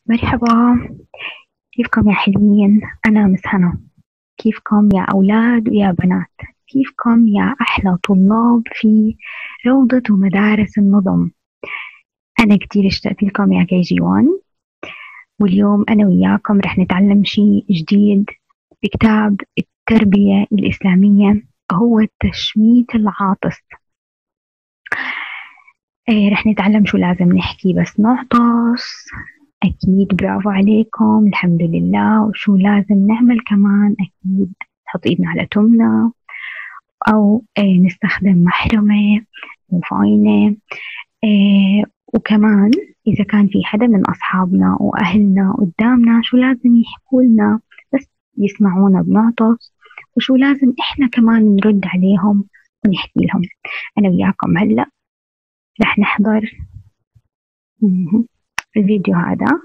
مرحبا. كيفكم يا حلوين؟ أنا مس هنا. كيفكم يا أولاد ويا بنات؟ كيفكم يا أحلى طلاب في روضة ومدارس النظم؟ أنا كتير اشتقت لكم يا كي جي 1. واليوم أنا وياكم رح نتعلم شيء جديد بكتاب التربية الإسلامية، هو التشميت العاطس. رح نتعلم شو لازم نحكي بس نعطس. أكيد برافو عليكم، الحمد لله. وشو لازم نعمل كمان؟ أكيد نحط إيدنا على تمنا، أو نستخدم محرمة وفاينة. وكمان إذا كان في حدا من أصحابنا وأهلنا قدامنا شو لازم يحكوا لنا بس يسمعونا بنعطس، وشو لازم إحنا كمان نرد عليهم ونحكي لهم. أنا وياكم هلأ رح نحضر الفيديو هذا.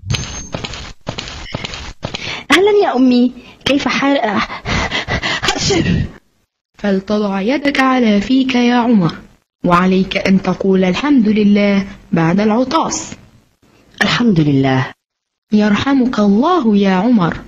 أهلا يا أمي، كيف حال؟ فلتضع يدك على فيك يا عمر، وعليك أن تقول الحمد لله بعد العطاس. الحمد لله. يرحمك الله يا عمر.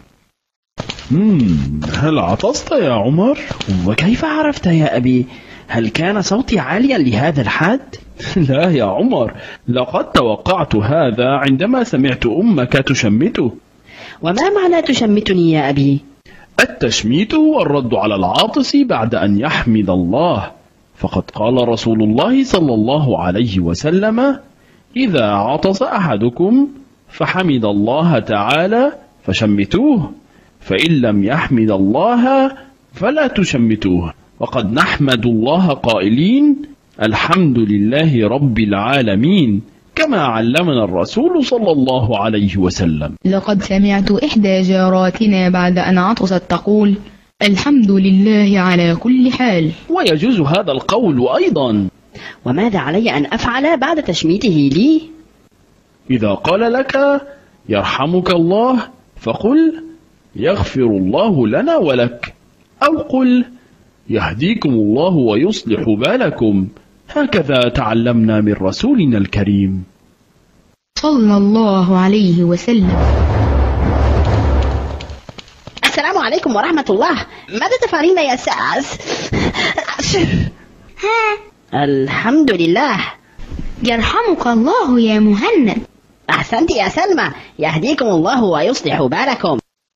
هل عطست يا عمر؟ وكيف عرفت يا أبي؟ هل كان صوتي عاليا لهذا الحد؟ لا يا عمر، لقد توقعت هذا عندما سمعت أمك تشمته. وما معنى تشمتني يا أبي؟ التشميت هو الرد على العاطس بعد أن يحمد الله، فقد قال رسول الله صلى الله عليه وسلم: إذا عطس أحدكم فحمد الله تعالى فشمتوه، فإن لم يحمد الله فلا تشمتوه. وقد نحمد الله قائلين: الحمد لله رب العالمين، كما علمنا الرسول صلى الله عليه وسلم. لقد سمعت إحدى جاراتنا بعد أن عطست تقول: الحمد لله على كل حال. ويجوز هذا القول أيضا. وماذا علي أن أفعل بعد تشميته لي؟ إذا قال لك يرحمك الله فقل: يغفر الله لنا ولك، أو قل: يهديكم الله ويصلح بالكم، هكذا تعلمنا من رسولنا الكريم صلى الله عليه وسلم. السلام عليكم ورحمة الله. ماذا تفعلين يا الحمد لله. يرحمك الله يا مهند. أحسنت يا سلمى، يهديكم الله ويصلح بالكم.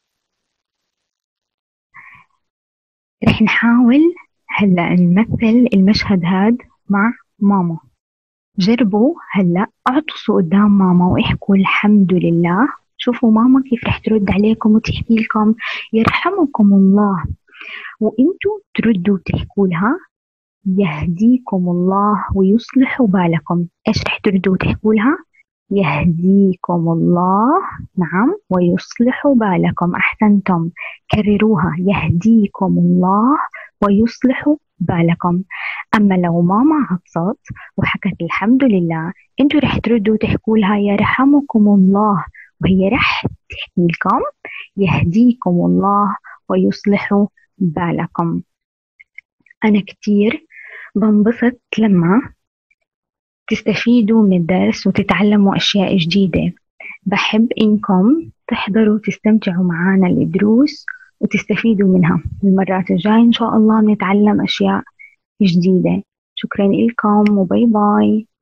رح نحاول هلأ نمثل المشهد هاد مع ماما. جربوا هلأ اعطسوا قدام ماما واحكوا الحمد لله. شوفوا ماما كيف رح ترد عليكم وتحكي لكم يرحمكم الله، وانتوا تردوا وتحكوا لها يهديكم الله ويصلح بالكم. ايش رح تردوا وتحكوا لها؟ يهديكم الله، نعم، ويصلح بالكم. أحسنتم، كرروها: يهديكم الله ويصلح بالكم. أما لو ماما عطست وحكت الحمد لله، انتوا رح تردوا تحكوا لها يرحمكم الله، وهي رح تحكي لكم يهديكم الله ويصلح بالكم. أنا كتير بنبسط لما تستفيدوا من الدرس وتتعلموا أشياء جديدة. بحب إنكم تحضروا وتستمتعوا معنا الدروس وتستفيدوا منها. المرات الجاية إن شاء الله نتعلم أشياء جديدة. شكرا لكم وباي باي.